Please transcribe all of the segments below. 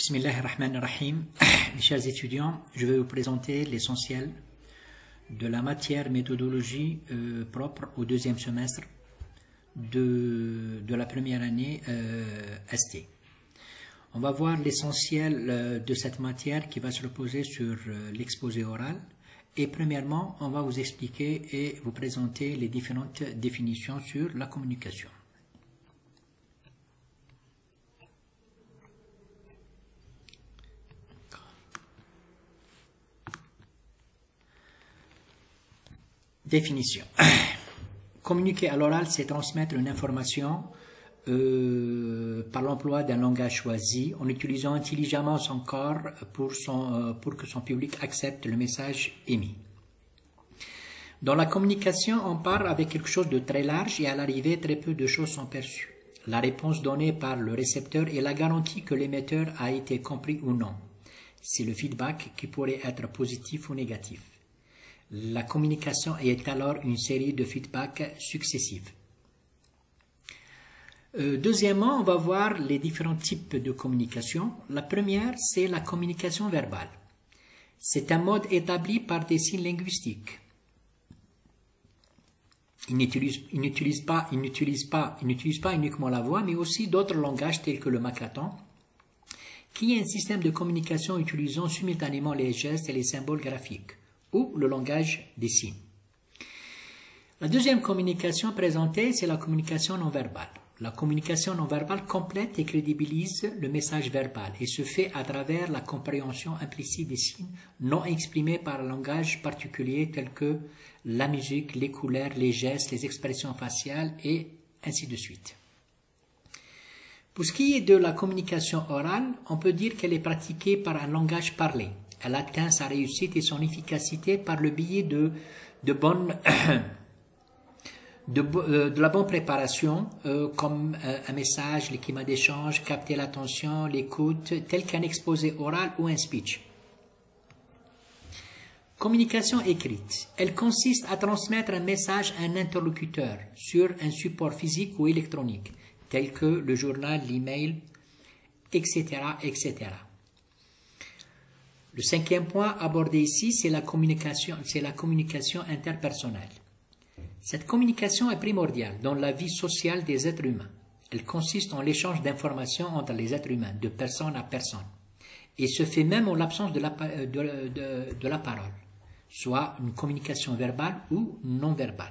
Bismillahirrahmanirrahim. Mes chers étudiants, je vais vous présenter l'essentiel de la matière méthodologie propre au deuxième semestre de la première année ST. On va voir l'essentiel de cette matière qui va se reposer sur l'exposé oral. Et premièrement, on va vous expliquer et vous présenter les différentes définitions sur la communication. Définition. Communiquer à l'oral, c'est transmettre une information par l'emploi d'un langage choisi, en utilisant intelligemment son corps pour que son public accepte le message émis. Dans la communication, on part avec quelque chose de très large et à l'arrivée, très peu de choses sont perçues. La réponse donnée par le récepteur est la garantie que l'émetteur a été compris ou non. C'est le feedback qui pourrait être positif ou négatif. La communication est alors une série de feedbacks successifs. Deuxièmement, on va voir les différents types de communication. La première, c'est la communication verbale. C'est un mode établi par des signes linguistiques. Il n'utilise pas uniquement la voix, mais aussi d'autres langages tels que le makaton, qui est un système de communication utilisant simultanément les gestes et les symboles graphiques, ou le langage des signes. La deuxième communication présentée, c'est la communication non verbale. La communication non verbale complète et crédibilise le message verbal et se fait à travers la compréhension implicite des signes non exprimés par un langage particulier tel que la musique, les couleurs, les gestes, les expressions faciales et ainsi de suite. Pour ce qui est de la communication orale, on peut dire qu'elle est pratiquée par un langage parlé. Elle atteint sa réussite et son efficacité par le biais de la bonne préparation, comme un message, le climat d'échange, capter l'attention, l'écoute, tel qu'un exposé oral ou un speech. Communication écrite. Elle consiste à transmettre un message à un interlocuteur sur un support physique ou électronique, tel que le journal, l'email, etc., etc. Le cinquième point abordé ici, c'est la communication interpersonnelle. Cette communication est primordiale dans la vie sociale des êtres humains. Elle consiste en l'échange d'informations entre les êtres humains, de personne à personne, et se fait même en l'absence de la parole, soit une communication verbale ou non verbale.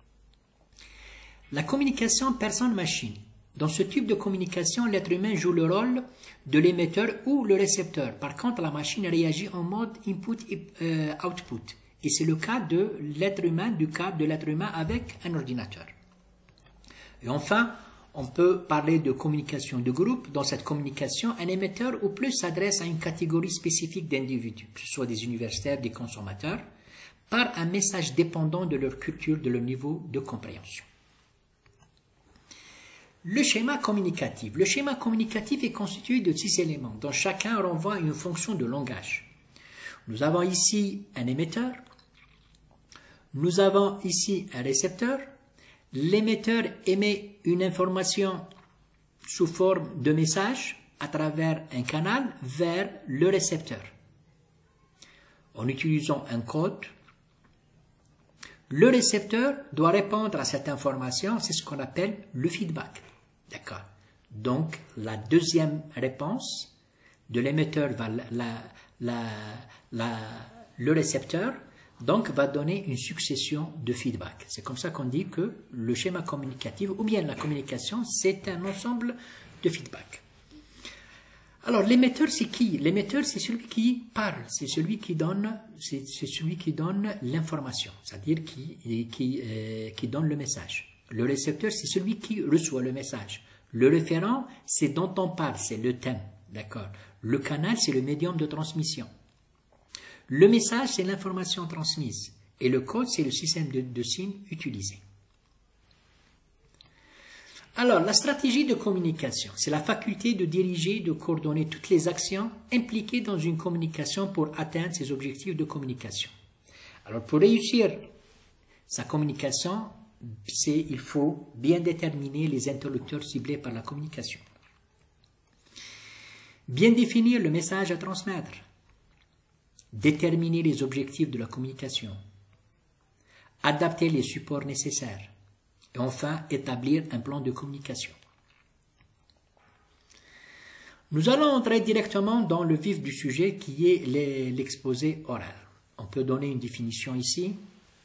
La communication personne-machine. Dans ce type de communication, l'être humain joue le rôle de l'émetteur ou le récepteur. Par contre, la machine réagit en mode input-output. Et c'est le cas de l'être humain, avec un ordinateur. Et enfin, on peut parler de communication de groupe. Dans cette communication, un émetteur ou plus s'adresse à une catégorie spécifique d'individus, que ce soit des universitaires, des consommateurs, par un message dépendant de leur culture, de leur niveau de compréhension. Le schéma communicatif. Le schéma communicatif est constitué de 6 éléments, dont chacun renvoie à une fonction de langage. Nous avons ici un émetteur, nous avons ici un récepteur. L'émetteur émet une information sous forme de message à travers un canal vers le récepteur. En utilisant un code, le récepteur doit répondre à cette information, c'est ce qu'on appelle le feedback. D'accord. Donc, la deuxième réponse de l'émetteur va le récepteur, donc va donner une succession de feedback. C'est comme ça qu'on dit que le schéma communicatif, ou bien la communication, c'est un ensemble de feedback. Alors, l'émetteur, c'est qui? L'émetteur, c'est celui qui parle, c'est celui qui donne l'information, c'est-à-dire qui donne le message. Le récepteur, c'est celui qui reçoit le message. Le référent, c'est dont on parle, c'est le thème, d'accord. Le canal, c'est le médium de transmission. Le message, c'est l'information transmise. Et le code, c'est le système de signes utilisé. Alors, la stratégie de communication, c'est la faculté de diriger, de coordonner toutes les actions impliquées dans une communication pour atteindre ses objectifs de communication. Alors, pour réussir sa communication, il faut bien déterminer les interlocuteurs ciblés par la communication. Bien définir le message à transmettre. Déterminer les objectifs de la communication. Adapter les supports nécessaires. Et enfin, établir un plan de communication. Nous allons entrer directement dans le vif du sujet qui est l'exposé oral. On peut donner une définition ici.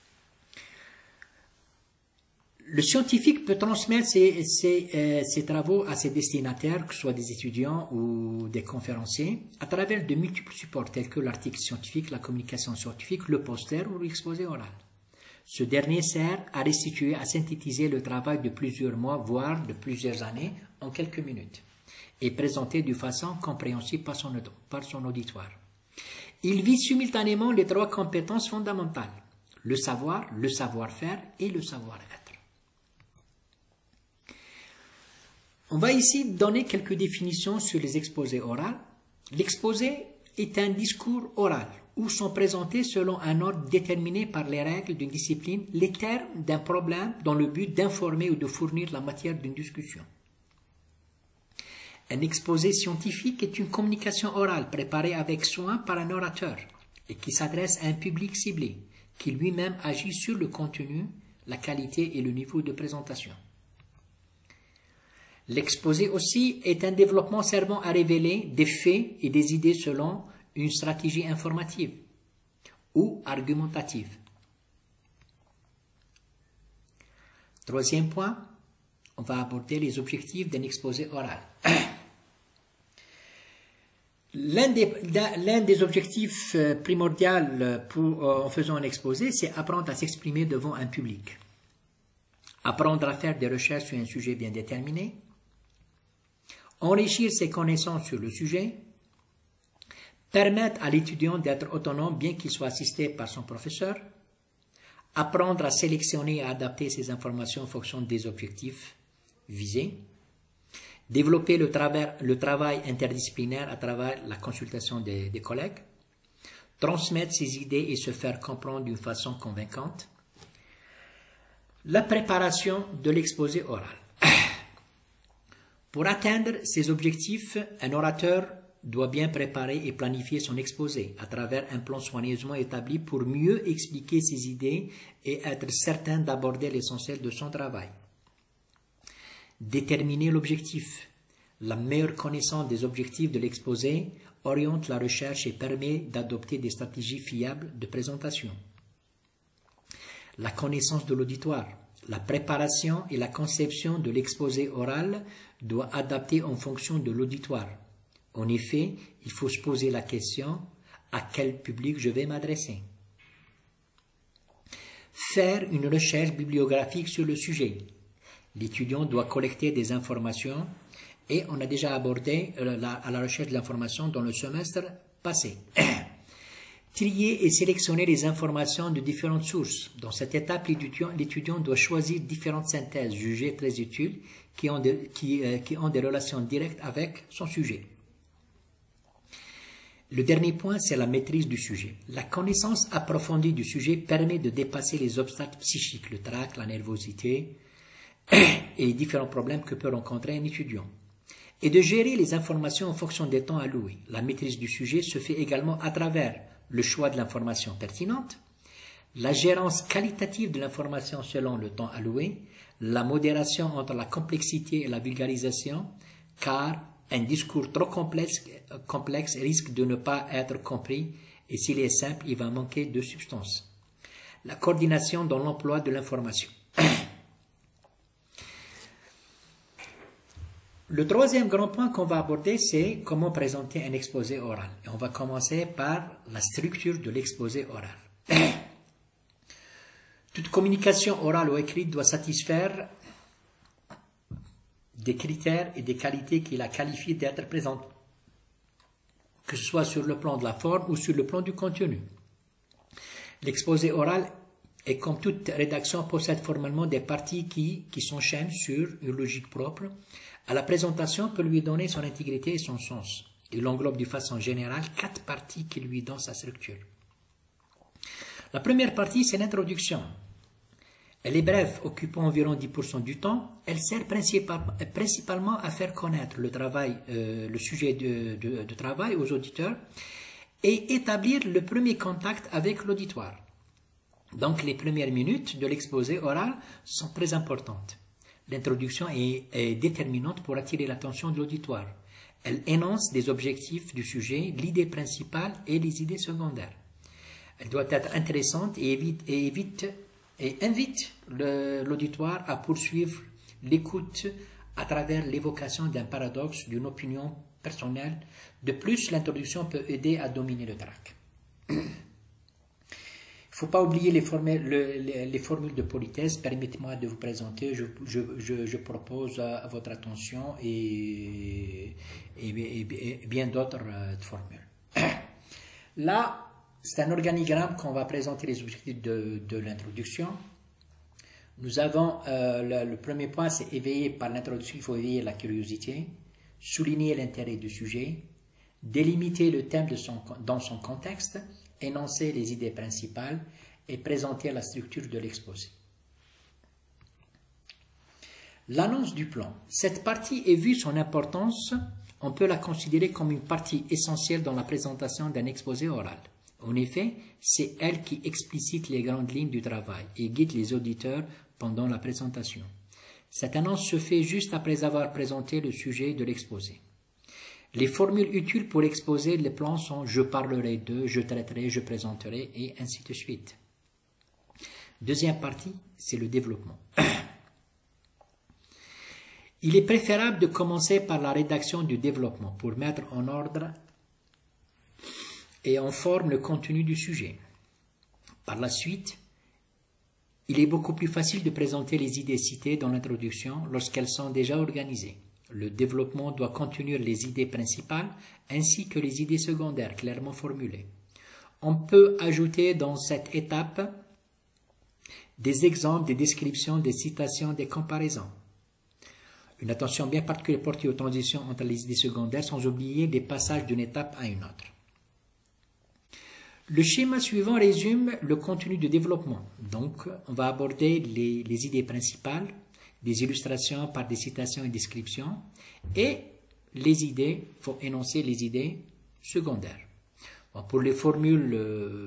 Le scientifique peut transmettre ses travaux à ses destinataires, que ce soit des étudiants ou des conférenciers, à travers de multiples supports tels que l'article scientifique, la communication scientifique, le poster ou l'exposé oral. Ce dernier sert à restituer, à synthétiser le travail de plusieurs mois, voire de plusieurs années, en quelques minutes, et présenter de façon compréhensible par son auditoire. Il vise simultanément les trois compétences fondamentales, le savoir-faire et le savoir-être. On va ici donner quelques définitions sur les exposés oraux. L'exposé est un discours oral où sont présentés selon un ordre déterminé par les règles d'une discipline les termes d'un problème dans le but d'informer ou de fournir la matière d'une discussion. Un exposé scientifique est une communication orale préparée avec soin par un orateur et qui s'adresse à un public ciblé, qui lui-même agit sur le contenu, la qualité et le niveau de présentation. L'exposé aussi est un développement servant à révéler des faits et des idées selon une stratégie informative ou argumentative. Troisième point, on va aborder les objectifs d'un exposé oral. L'un des objectifs primordiaux en faisant un exposé, c'est apprendre à s'exprimer devant un public. Apprendre à faire des recherches sur un sujet bien déterminé. Enrichir ses connaissances sur le sujet. Permettre à l'étudiant d'être autonome bien qu'il soit assisté par son professeur. Apprendre à sélectionner et à adapter ses informations en fonction des objectifs visés. Développer le travail interdisciplinaire à travers la consultation des collègues. Transmettre ses idées et se faire comprendre d'une façon convaincante. La préparation de l'exposé oral. Pour atteindre ces objectifs, un orateur doit bien préparer et planifier son exposé à travers un plan soigneusement établi pour mieux expliquer ses idées et être certain d'aborder l'essentiel de son travail. Déterminer l'objectif. La meilleure connaissance des objectifs de l'exposé oriente la recherche et permet d'adopter des stratégies fiables de présentation. La connaissance de l'auditoire. La préparation et la conception de l'exposé oral doit adapter en fonction de l'auditoire. En effet, il faut se poser la question « à quel public je vais m'adresser ?» Faire une recherche bibliographique sur le sujet. L'étudiant doit collecter des informations et on a déjà abordé à la recherche de l'information dans le semestre passé. Trier et sélectionner les informations de différentes sources. Dans cette étape, l'étudiant doit choisir différentes synthèses jugées très utiles qui ont des relations directes avec son sujet. Le dernier point, c'est la maîtrise du sujet. La connaissance approfondie du sujet permet de dépasser les obstacles psychiques, le trac, la nervosité et les différents problèmes que peut rencontrer un étudiant, et de gérer les informations en fonction des temps alloués. La maîtrise du sujet se fait également à travers le choix de l'information pertinente, la gérance qualitative de l'information selon le temps alloué, la modération entre la complexité et la vulgarisation, car un discours trop complexe risque de ne pas être compris et s'il est simple, il va manquer de substance. La coordination dans l'emploi de l'information. Le troisième grand point qu'on va aborder, c'est comment présenter un exposé oral. Et on va commencer par la structure de l'exposé oral. Toute communication orale ou écrite doit satisfaire des critères et des qualités qui la qualifient d'être présente, que ce soit sur le plan de la forme ou sur le plan du contenu. L'exposé oral, et comme toute rédaction, possède formellement des parties qui s'enchaînent sur une logique propre. À la présentation peut lui donner son intégrité et son sens. Il englobe de façon générale 4 parties qui lui donnent sa structure. La première partie, c'est l'introduction. Elle est brève, occupant environ 10% du temps. Elle sert principalement à faire connaître le travail, le sujet de travail aux auditeurs et établir le premier contact avec l'auditoire. Donc, les premières minutes de l'exposé oral sont très importantes. L'introduction est déterminante pour attirer l'attention de l'auditoire. Elle énonce des objectifs du sujet, l'idée principale et les idées secondaires. Elle doit être intéressante et invite l'auditoire à poursuivre l'écoute à travers l'évocation d'un paradoxe, d'une opinion personnelle. De plus, l'introduction peut aider à dominer le trac. Il ne faut pas oublier les formules de politesse. Permettez-moi de vous présenter. Je propose à votre attention et bien d'autres formules. Là, c'est un organigramme qu'on va présenter les objectifs de l'introduction. Nous avons le premier point, c'est éveiller par l'introduction, il faut éveiller la curiosité, souligner l'intérêt du sujet, délimiter le thème dans son contexte, énoncer les idées principales et présenter la structure de l'exposé. L'annonce du plan. Cette partie est vue son importance, on peut la considérer comme une partie essentielle dans la présentation d'un exposé oral. En effet, c'est elle qui explicite les grandes lignes du travail et guide les auditeurs pendant la présentation. Cette annonce se fait juste après avoir présenté le sujet de l'exposé. Les formules utiles pour exposer les plans sont « je parlerai de »,« je traiterai »,« je présenterai » et ainsi de suite. Deuxième partie, c'est le développement. Il est préférable de commencer par la rédaction du développement pour mettre en ordre et en forme le contenu du sujet. Par la suite, il est beaucoup plus facile de présenter les idées citées dans l'introduction lorsqu'elles sont déjà organisées. Le développement doit contenir les idées principales ainsi que les idées secondaires clairement formulées. On peut ajouter dans cette étape des exemples, des descriptions, des citations, des comparaisons. Une attention bien particulière portée aux transitions entre les idées secondaires sans oublier des passages d'une étape à une autre. Le schéma suivant résume le contenu de développement. Donc, on va aborder les idées principales, des illustrations par des citations et descriptions, et les idées, il faut énoncer les idées secondaires. Bon, pour les formules,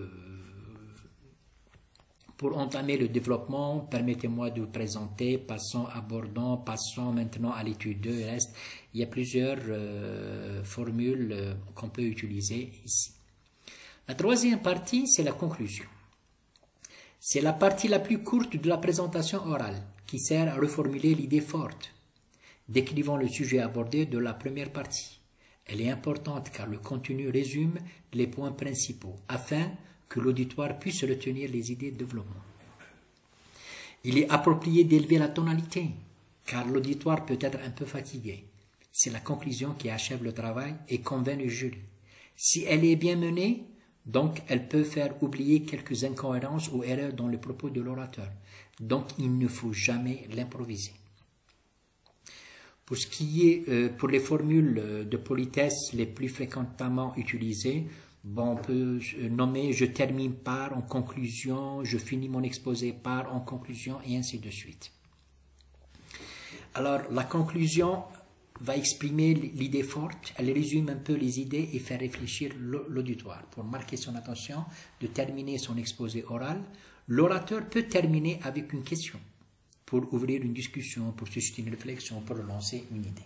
pour entamer le développement, permettez-moi de vous présenter, passons maintenant à l'étude 2 et reste. Il y a plusieurs formules qu'on peut utiliser ici. La troisième partie, c'est la conclusion. C'est la partie la plus courte de la présentation orale, qui sert à reformuler l'idée forte, décrivant le sujet abordé de la première partie. Elle est importante car le contenu résume les points principaux, afin que l'auditoire puisse retenir les idées de développement. Il est approprié d'élever la tonalité, car l'auditoire peut être un peu fatigué. C'est la conclusion qui achève le travail et convainc le jury. Si elle est bien menée, donc elle peut faire oublier quelques incohérences ou erreurs dans le propos de l'orateur. Donc il ne faut jamais l'improviser. Pour ce qui est pour les formules de politesse les plus fréquemment utilisées, bon, on peut nommer « je termine par », en conclusion, « je finis mon exposé par », en conclusion, et ainsi de suite. Alors, la conclusion va exprimer l'idée forte, elle résume un peu les idées et fait réfléchir l'auditoire. Pour marquer son attention, de terminer son exposé oral, l'orateur peut terminer avec une question, pour ouvrir une discussion, pour susciter une réflexion, pour relancer une idée.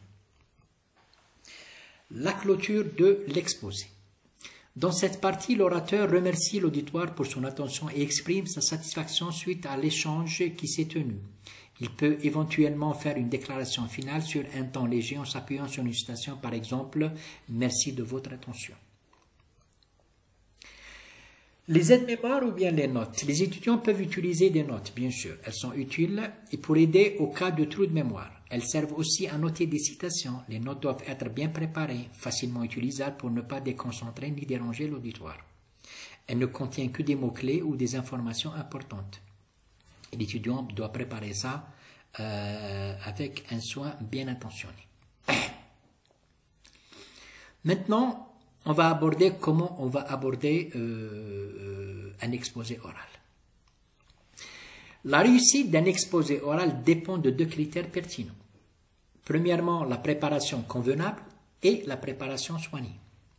La clôture de l'exposé. Dans cette partie, l'orateur remercie l'auditoire pour son attention et exprime sa satisfaction suite à l'échange qui s'est tenu. Il peut éventuellement faire une déclaration finale sur un temps léger en s'appuyant sur une citation, par exemple « Merci de votre attention ». Les aides-mémoires ou bien les notes. Les étudiants peuvent utiliser des notes, bien sûr. Elles sont utiles et pour aider au cas de trou de mémoire. Elles servent aussi à noter des citations. Les notes doivent être bien préparées, facilement utilisables pour ne pas déconcentrer ni déranger l'auditoire. Elles ne contiennent que des mots-clés ou des informations importantes. L'étudiant doit préparer ça avec un soin bien intentionné. Maintenant, on va aborder comment on va aborder un exposé oral. La réussite d'un exposé oral dépend de deux critères pertinents. Premièrement, la préparation convenable et la préparation soignée.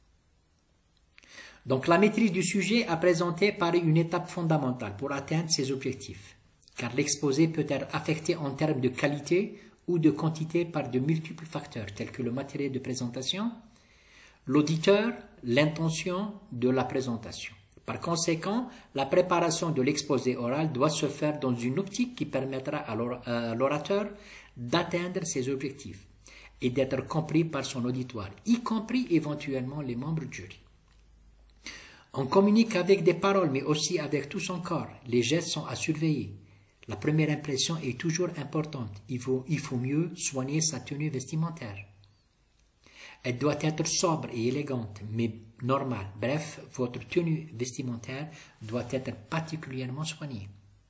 Donc la maîtrise du sujet à présenter paraît une étape fondamentale pour atteindre ces objectifs, car l'exposé peut être affecté en termes de qualité ou de quantité par de multiples facteurs, tels que le matériel de présentation, l'auditeur, l'intention de la présentation. Par conséquent, la préparation de l'exposé oral doit se faire dans une optique qui permettra à l'orateur d'atteindre ses objectifs et d'être compris par son auditoire, y compris éventuellement les membres du jury. On communique avec des paroles, mais aussi avec tout son corps. Les gestes sont à surveiller. La première impression est toujours importante. Il faut mieux soigner sa tenue vestimentaire. Elle doit être sobre et élégante, mais normale. Bref, votre tenue vestimentaire doit être particulièrement soignée.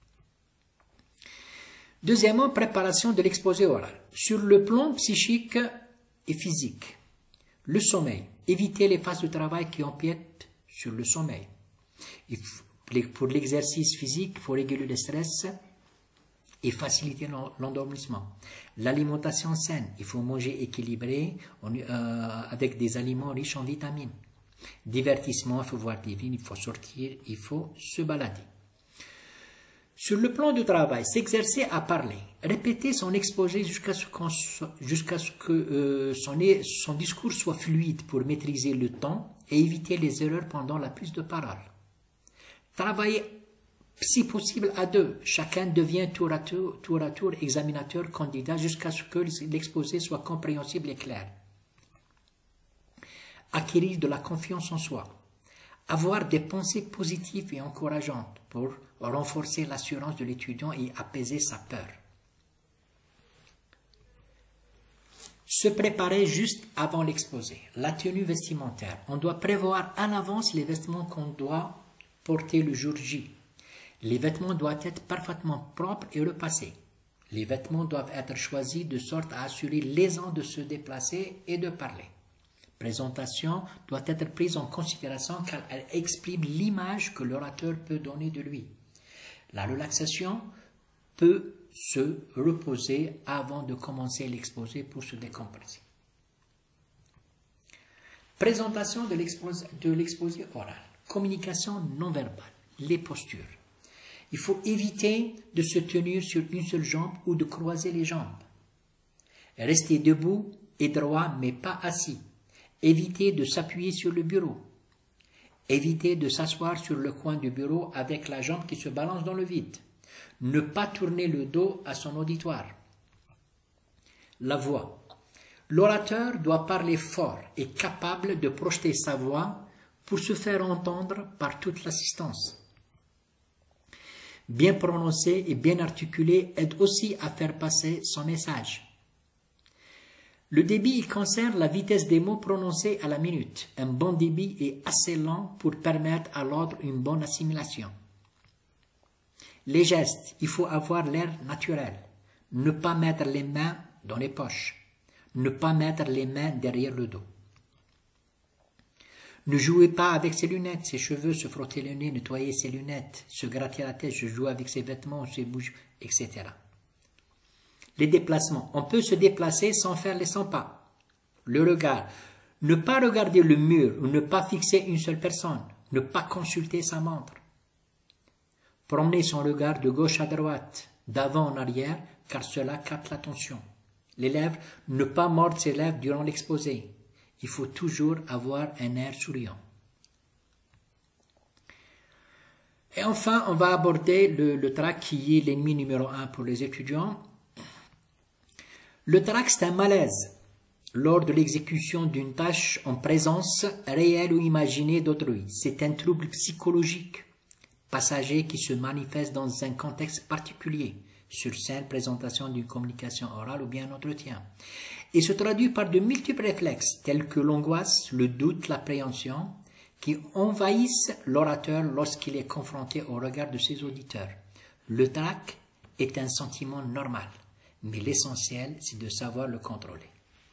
Deuxièmement, préparation de l'exposé oral. Sur le plan psychique et physique, le sommeil. Évitez les phases de travail qui empiètent sur le sommeil. Pour l'exercice physique, il faut réguler le stress et faciliter l'endormissement. L'alimentation saine, il faut manger équilibré avec des aliments riches en vitamines. Divertissement, il faut voir des films, il faut sortir, il faut se balader. Sur le plan du travail, s'exercer à parler, répéter son exposé jusqu'à ce que son discours soit fluide pour maîtriser le temps et éviter les erreurs pendant la prise de parole. Travailler si possible à deux, chacun devient tour à tour examinateur candidat jusqu'à ce que l'exposé soit compréhensible et clair. Acquérir de la confiance en soi. Avoir des pensées positives et encourageantes pour renforcer l'assurance de l'étudiant et apaiser sa peur. Se préparer juste avant l'exposé. La tenue vestimentaire. On doit prévoir en avance les vêtements qu'on doit porter le jour J. Les vêtements doivent être parfaitement propres et repassés. Les vêtements doivent être choisis de sorte à assurer l'aisance de se déplacer et de parler. Présentation doit être prise en considération car elle exprime l'image que l'orateur peut donner de lui. La relaxation peut se reposer avant de commencer l'exposé pour se décompresser. Présentation de l'exposé oral. Communication non verbale. Les postures. Il faut éviter de se tenir sur une seule jambe ou de croiser les jambes. Rester debout et droit mais pas assis. Éviter de s'appuyer sur le bureau. Éviter de s'asseoir sur le coin du bureau avec la jambe qui se balance dans le vide. Ne pas tourner le dos à son auditoire. La voix. L'orateur doit parler fort et capable de projeter sa voix pour se faire entendre par toute l'assistance. Bien prononcé et bien articulé aide aussi à faire passer son message. Le débit il concerne la vitesse des mots prononcés à la minute. Un bon débit est assez lent pour permettre à l'autre une bonne assimilation. Les gestes, il faut avoir l'air naturel. Ne pas mettre les mains dans les poches. Ne pas mettre les mains derrière le dos. Ne jouez pas avec ses lunettes, ses cheveux, se frotter le nez, nettoyer ses lunettes, se gratter la tête, se jouer avec ses vêtements, ses bouches, etc. Les déplacements. On peut se déplacer sans faire les 100 pas. Le regard. Ne pas regarder le mur ou ne pas fixer une seule personne. Ne pas consulter sa montre. Promener son regard de gauche à droite, d'avant en arrière, car cela capte l'attention. Les lèvres. Ne pas mordre ses lèvres durant l'exposé. Il faut toujours avoir un air souriant. Et enfin, on va aborder le trac qui est l'ennemi numéro 1 pour les étudiants. Le trac, c'est un malaise lors de l'exécution d'une tâche en présence réelle ou imaginée d'autrui. C'est un trouble psychologique passager qui se manifeste dans un contexte particulier, sur scène, présentation d'une communication orale ou bien un entretien, et se traduit par de multiples réflexes tels que l'angoisse, le doute, l'appréhension, qui envahissent l'orateur lorsqu'il est confronté au regard de ses auditeurs. Le trac est un sentiment normal, mais l'essentiel, c'est de savoir le contrôler.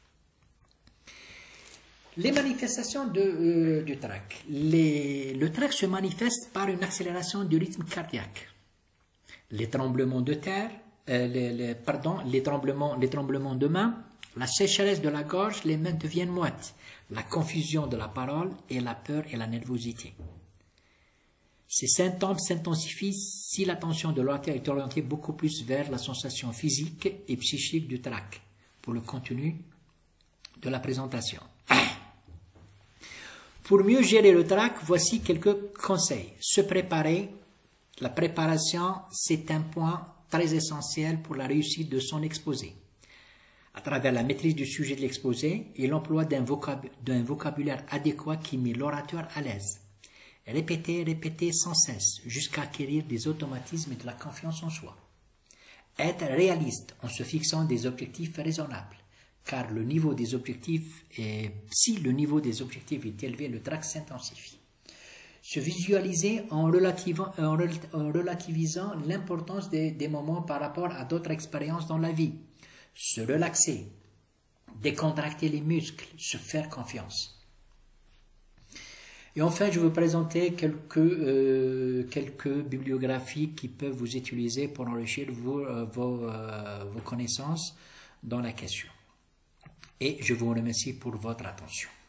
Les manifestations du trac. Le trac se manifeste par une accélération du rythme cardiaque, les tremblements de terre, les tremblements de main, la sécheresse de la gorge, les mains deviennent moites, la confusion de la parole et la peur et la nervosité. Ces symptômes s'intensifient si l'attention de l'auditeur est orientée beaucoup plus vers la sensation physique et psychique du trac pour le contenu de la présentation. Pour mieux gérer le trac, voici quelques conseils. Se préparer. La préparation, c'est un point très essentiel pour la réussite de son exposé. À travers la maîtrise du sujet de l'exposé et l'emploi d'un vocabulaire adéquat qui met l'orateur à l'aise. Répéter, répéter sans cesse, jusqu'à acquérir des automatismes et de la confiance en soi. Être réaliste en se fixant des objectifs raisonnables, car si le niveau des objectifs est élevé, le trac s'intensifie. Se visualiser en relativisant l'importance des moments par rapport à d'autres expériences dans la vie. Se relaxer, décontracter les muscles, se faire confiance. Et enfin, je vais vous présenter quelques bibliographies qui peuvent vous utiliser pour enrichir vos connaissances dans la question. Et je vous remercie pour votre attention.